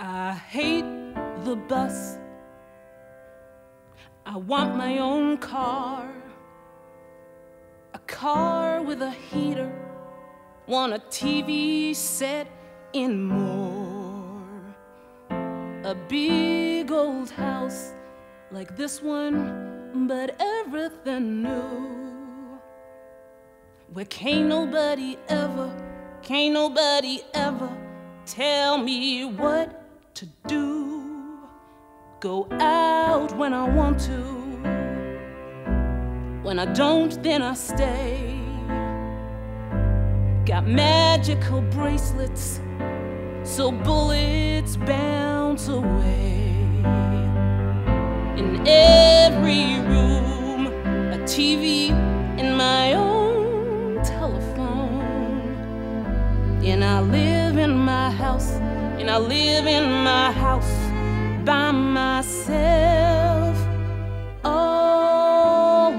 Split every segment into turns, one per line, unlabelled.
I hate the bus. I want my own car, a car with a heater, want a TV set in more, a big old house like this one, but everything new, where can't nobody ever tell me what to do. Go out when I want to, when I don't, then I stay. Got magical bracelets so bullets bounce away. In every room, a TV and my own telephone. And I live in my house, by myself, all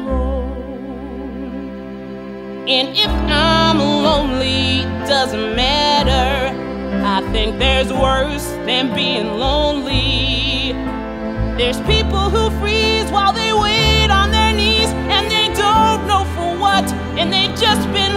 alone. And if I'm lonely, doesn't matter. I think there's worse than being lonely. There's people who freeze while they wait on their knees, and they don't know for what, and they've just been